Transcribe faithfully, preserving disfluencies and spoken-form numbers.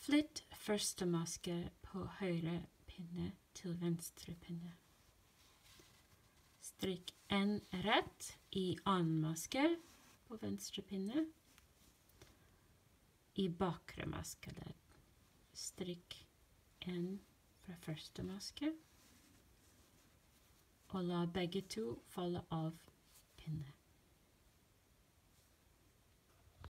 Flytt første maske på høyre pinne til venstre pinne. Strikk en rett i annen maske på venstre pinne. I bakre maskeledd. Strikk en fra første maske. Og la begge to falle av pinne.